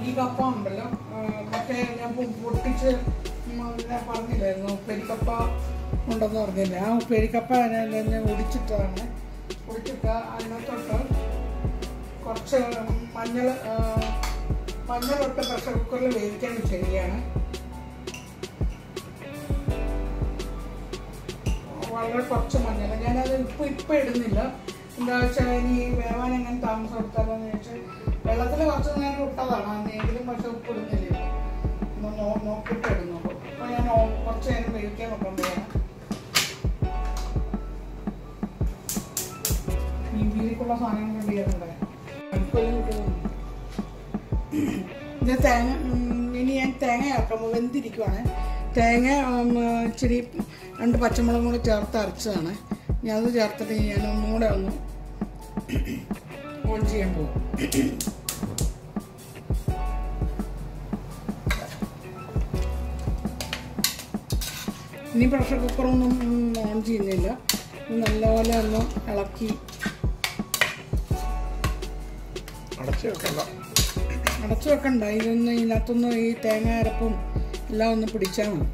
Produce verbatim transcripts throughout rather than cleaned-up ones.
ഈ കപ്പ ഉണ്ടല്ലോ മറ്റേ ഞാൻ പൊട്ടിച്ച് ഞാൻ പറഞ്ഞില്ലായിരുന്നു ഉപ്പേരിക്കപ്പ ഉണ്ടെന്ന് പറഞ്ഞില്ലേ ആ ഉപ്പേരിക്കപ്പ ഞാൻ ഒടിച്ചിട്ടതാണ് ഒടിച്ചിട്ട് അതിനകത്തോട്ട് കുറച്ച് മഞ്ഞൾ മഞ്ഞളിട്ട് പ്രഷർ കുക്കറിൽ വേവിക്കാൻ വെച്ചിരിക്കുകയാണ്. വളരെ കുറച്ച് മഞ്ഞൾ ഞാനത് ഇപ്പം ഇപ്പം ഇടുന്നില്ല. എന്താ വെച്ചാൽ ഇനി വേവാൻ എങ്ങനെ താമസം എടുത്താലോന്ന് ചോദിച്ചാൽ വെള്ളത്തിൽ കുറച്ച് നേരം ഇട്ടതാണ് അന്നെങ്കിലും പക്ഷെ ഉപ്പ് ഇടുന്നില്ല. ഒന്ന് നോക്കിയിട്ട് ഇടുന്നുള്ളൂ. അപ്പോൾ ഞാൻ കുറച്ച് നേരം വേവിക്കാൻ വെക്കേണ്ടതാണ്. ഈ വീതിക്കുള്ള സാധനങ്ങൾ റെഡി ചെയ്തിട്ടുണ്ട്. ഇത് തേങ്ങ ഇനി ഞാൻ തേങ്ങ ചേർക്കുമ്പോൾ വെന്തിരിക്കുവാണ്. തേങ്ങ ഇച്ചിരി രണ്ട് പച്ചമുളകും കൂടി ചേർത്ത് അരച്ചതാണ്. ഞാൻ അത് ചേർത്തിട്ട് ഞാൻ ഒന്നുകൂടെ ഒന്ന് ഓൺ ചെയ്യാൻ പോകും. ഇനി പ്രഷർ കുക്കറൊന്നും ഓൺ ചെയ്യുന്നില്ല. നല്ലപോലെ ഒന്ന് ഇളക്കി അടച്ചു വെക്കണ്ട അടച്ചു വെക്കണ്ട ഇതൊന്ന് ഇതിനകത്തൊന്ന് ഈ തേങ്ങ അരപ്പും എല്ലാം ഒന്ന് പിടിച്ചാൽ മതി.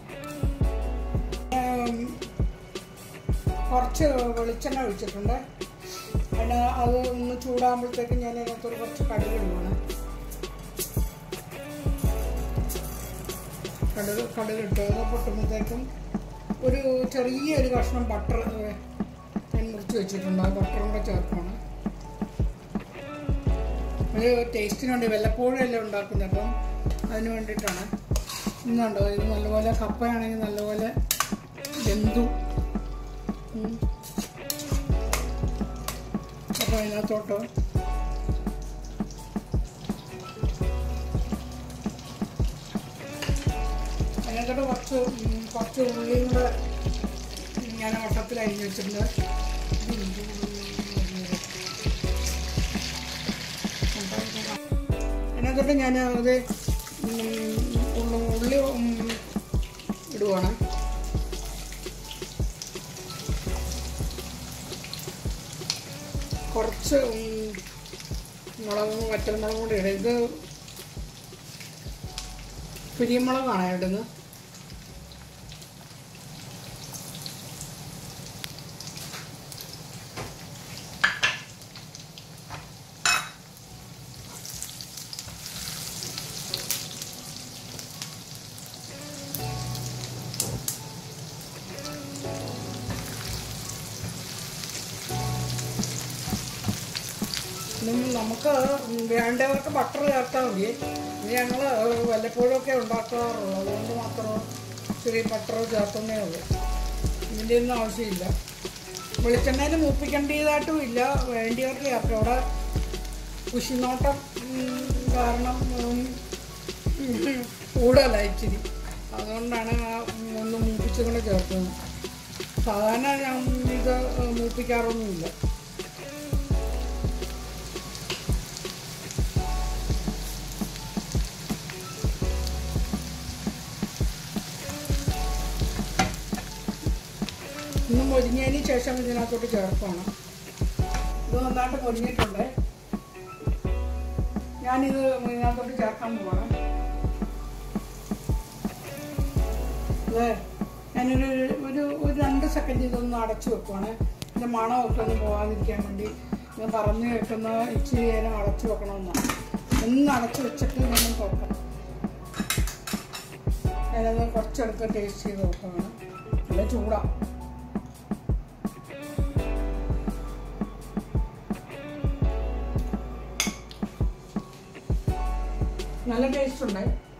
കുറച്ച് വെളിച്ചെണ്ണ ഒഴിച്ചിട്ടുണ്ട്. അതിന് അത് ഒന്ന് ചൂടാകുമ്പോഴത്തേക്കും ഞാൻ അതിനകത്തൊരു കുറച്ച് കടുക് ഇടുവാണ്. കടുക് കടുക് ഇട്ട് അത് പൊട്ടുമ്പോഴത്തേക്കും ഒരു ചെറിയൊരു കഷ്ണം ബട്ടർ ഞാൻ മുറിച്ച് വെച്ചിട്ടുണ്ട്. ആ ബട്ടറും കൂടെ ചേർക്കണം. ഒരു ടേസ്റ്റിന് വേണ്ടി വല്ലപ്പോഴും എല്ലാം ഉണ്ടാക്കുന്നത്. അപ്പം അതിന് വേണ്ടിയിട്ടാണ്. ഇന്നുണ്ടോ ഇത് നല്ലപോലെ കപ്പയാണെങ്കിൽ നല്ലപോലെ വെന്തു. അപ്പോൾ അതിനകത്തോട്ട് അതിനകത്തോട്ട് കുറച്ച് കുറച്ച് ഉള്ളിയും കൂടെ ഞാൻ വട്ടത്തിൽ അരിഞ്ഞ് വെച്ചിട്ടുണ്ട്. അതിനകത്തോട്ട് ഞാൻ അത് ഉള്ളി ഇടുവാണ്. കുറച്ച് മുളകും വറ്റൽമുളകും കൂടി ഇടും. ഇത് കുരുമുളകാണ് ഇടുന്നത്. നമുക്ക് വേണ്ടവർക്ക് ബട്ടർ ചേർത്താൽ മതി. ഇത് ഞങ്ങൾ വല്ലപ്പോഴൊക്കെ ഉണ്ടാക്കാറുള്ളൂ. അതുകൊണ്ട് മാത്രം ചെറിയ ബട്ടർ ചേർക്കുന്നേ ഉള്ളൂ. ഇതിൻ്റെ ഒന്നും ആവശ്യമില്ല. വെളിച്ചെണ്ണയിൽ മൂപ്പിക്കേണ്ടതായിട്ടും ഇല്ല. വേണ്ടിയവർക്ക് ചേർക്കാം. അവിടെ കുശിനോട്ടം കാരണം കൂടുതലാണ് ഇച്ചിരി. അതുകൊണ്ടാണ് ഒന്ന് മൂപ്പിച്ചുകൊണ്ട് ചേർക്കുന്നത്. സാധാരണ ഞാൻ ഇത് മൂപ്പിക്കാറൊന്നുമില്ല. ഇന്ന് മൊരിഞ്ഞതിന് ശേഷം ഇതിനകത്തോട്ട് ചേർക്കണം. ഇത് നന്നായിട്ട് മൊരിഞ്ഞിട്ടുണ്ട്. ഞാനിത് ഇതിനകത്തോട്ട് ചേർക്കാൻ പോവാണ്. അതെ ഞാനൊരു ഒരു ഒരു രണ്ട് സെക്കൻഡ് ഇതൊന്ന് അടച്ചു വെക്കുവാണ്. ഇതിൻ്റെ മണമൊക്കെ ഒന്ന് പോകാതിരിക്കാൻ വേണ്ടി ഞാൻ പറഞ്ഞു കേൾക്കുന്ന ഇച്ചിരി നേരം അടച്ചു വെക്കണമെന്നാണ്. ഒന്ന് അടച്ചു വെച്ചിട്ട് നമ്മൾ തുറക്കണം. ഞാനത് കുറച്ചെടുത്ത് ടേസ്റ്റ് ചെയ്ത് നോക്കുകയാണ്. നല്ല ചൂടാണ്. നല്ല ടേസ്റ്റ് ഉണ്ട്.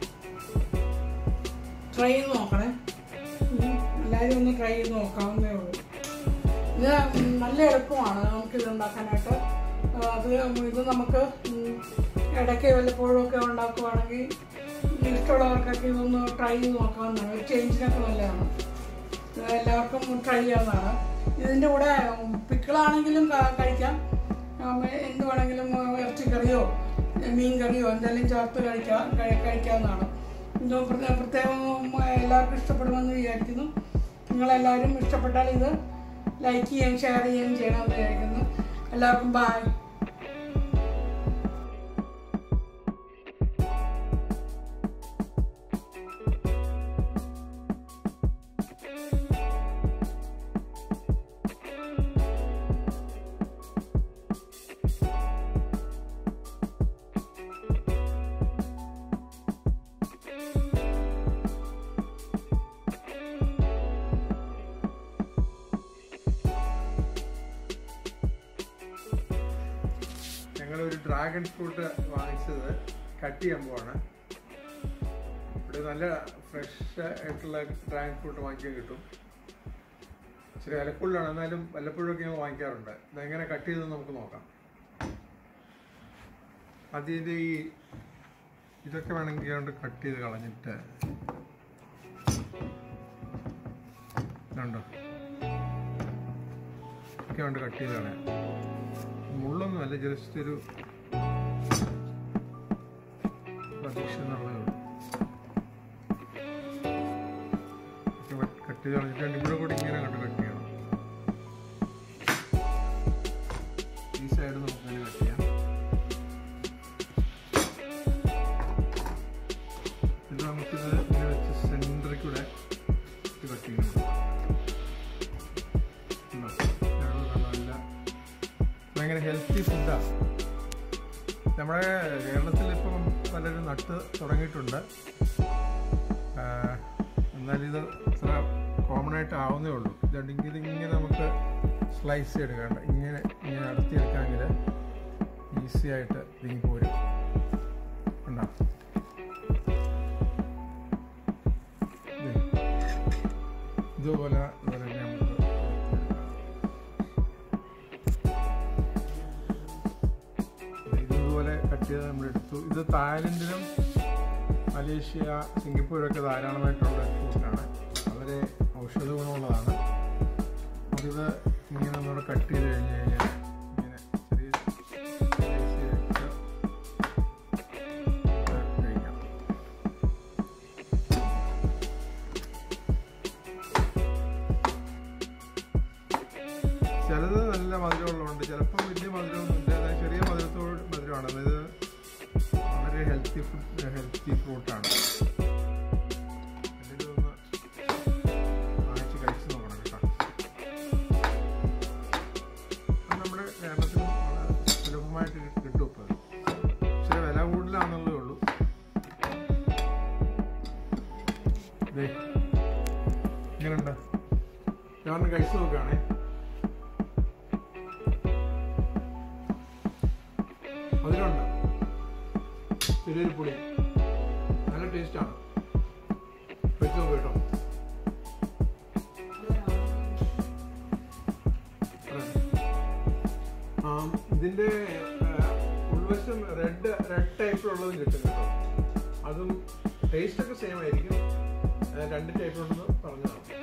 ട്രൈ ചെയ്ത് നോക്കണേ. എല്ലാവരും ഒന്ന് ട്രൈ ചെയ്ത് നോക്കാവുന്നേ ഉള്ളൂ. ഇത് നല്ല എളുപ്പമാണ് നമുക്കിത് ഉണ്ടാക്കാനായിട്ട്. അത് ഇത് നമുക്ക് ഇടയ്ക്ക് വല്ലപ്പോഴും ഒക്കെ ഉണ്ടാക്കുവാണെങ്കിൽ ഇഷ്ടമുള്ളവർക്കൊക്കെ ഇതൊന്ന് ട്രൈ ചെയ്ത് നോക്കാവുന്നതാണ്. ഒരു ചേഞ്ചിനൊക്കെ നല്ലതാണ്. എല്ലാവർക്കും ട്രൈ ചെയ്യാവുന്നതാണ്. ഇതിൻ്റെ കൂടെ പിക്കിളാണെങ്കിലും കഴിക്കാം. എന്ത് വേണമെങ്കിലും ഇറച്ചിക്കറിയോ മീൻ കറിയോ എന്തെങ്കിലും ചേർത്ത് കഴിക്കാം കഴിക്കാവുന്നതാണ്. ഇത് പ്രത്യേകം എല്ലാവർക്കും ഇഷ്ടപ്പെടുമെന്ന് വിചാരിക്കുന്നു. നിങ്ങളെല്ലാവരും ഇഷ്ടപ്പെട്ടാൽ ഇത് ലൈക്ക് ചെയ്യുകയും ഷെയർ ചെയ്യുകയും ചെയ്യണമെന്ന് വിചാരിക്കുന്നു. എല്ലാവർക്കും ബൈ. ഡ്രാഗൺ ഫ്രൂട്ട് വാങ്ങിച്ചത് കട്ട് ചെയ്യാൻ പോവാണ്. ഇവിടെ നല്ല ഫ്രഷ് ആയിട്ടുള്ള ഡ്രാഗൺ ഫ്രൂട്ട് വാങ്ങിക്കാൻ കിട്ടും. ഇച്ചിരി വിലക്കുള്ളിലാണ്, എന്നാലും വല്ലപ്പോഴൊക്കെ ഞങ്ങൾ വാങ്ങിക്കാറുണ്ട്. ഇതെങ്ങനെ കട്ട് ചെയ്തെന്ന് നമുക്ക് നോക്കാം. അതിൻ്റെ ഈ ഇതൊക്കെ വേണമെങ്കിൽ കൊണ്ട് കട്ട് ചെയ്ത് കളഞ്ഞിട്ട് ഇതുണ്ടോ ഒക്കെ കൊണ്ട് കട്ട് ചെയ്ത് കളയാം. മുള്ളൊന്നുമല്ല, ജസ്റ്റ് ഒരു പ്രതീക്ഷ എന്നുള്ളതേ ഉള്ളൂ. കട്ട് ചെയ്ത് കളഞ്ഞിട്ട് ഇവിടെ കൂടി ഇങ്ങനെ കണ്ട് കട്ട് ചെയ്യണം. ഈ സൈഡ് നമുക്കങ്ങനെ കട്ട് ചെയ്യാം. ഇത് നമുക്കിത് ഇങ്ങനെ വെച്ച് സെൻറ്ററിൽ കൂടെ ഇത് കട്ട് ചെയ്യണം. ഭയങ്കര ഹെൽത്തി ഫുഡാണ്. നമ്മുടെ കേരളത്തിൽ ഇപ്പം പലരും നട്ട് തുടങ്ങിയിട്ടുണ്ട്. എന്നാലിത് ഇത്ര കോമൺ ആയിട്ട് ആവുന്നേ ഉള്ളൂ. ഇതുണ്ടെങ്കിൽ ഇതിങ്ങനെ നമുക്ക് സ്ലൈസ് ചെയ്തെടുക്കേണ്ട, ഇങ്ങനെ ഇങ്ങനെ അടത്തിയെടുക്കാമെങ്കിൽ ഈസി ആയിട്ട് ഇതിങ്ങി പോരും. ഉണ്ടാവും ഇതുപോലെ ഇതുപോലെ നമുക്ക് ഇതുപോലെ കട്ട് ചെയ്ത് നമ്മളെടുത്തു. ഇത് തായ്ലൻഡിലും മലേഷ്യ, സിംഗപ്പൂരൊക്കെ ധാരാളമായിട്ടുള്ള ഫ്രൂട്ടാണ്. വളരെ ഔഷധ ഗുണമുള്ളതാണ്. അതിത് ഇങ്ങനെ നമ്മൾ കട്ട് ചെയ്ത് കഴിഞ്ഞ് കഴിഞ്ഞാൽ ഇങ്ങനെ ചെറിയ കഴിക്കാം. ചിലത് നല്ല മധുരമുള്ളതുണ്ട്, ചിലപ്പോൾ വലിയ മധുരമൊന്നുമില്ല. അതായത് ചെറിയ മധുരത്തോട് മധുരമാണ്. അതായത് വളരെ ഹെൽത്തി ഫുഡ് ഹെൽത്തി ഫ്രൂട്ടാണ്. എല്ലാവരും ഒന്ന് വാങ്ങിച്ച് കഴിച്ച് നോക്കണം കേട്ടോ. അത് നമ്മുടെ കേരളത്തിലും വളരെ സുലഭമായിട്ട് കിട്ടും. ഇപ്പോൾ പക്ഷേ വില കൂടുതലാണെന്നുള്ളതേ ഉള്ളൂ. ഇതേ ഇങ്ങനെയുണ്ട്. ഞാൻ കഴിച്ച് നോക്കുകയാണേ. അതിലുണ്ട് ചെറിയൊരു പൊടി, നല്ല ടേസ്റ്റാണ്. കഴിച്ച് നോക്ക് കേട്ടോ. ഇതിൻ്റെ ഉൾവശം റെഡ് റെഡ് ടൈപ്പിലുള്ളതും കിട്ടും കേട്ടോ. അതും ടേസ്റ്റൊക്കെ സെയിം ആയിരിക്കും. രണ്ട് ടൈപ്പിലുണ്ടെന്ന് പറഞ്ഞതാണ്.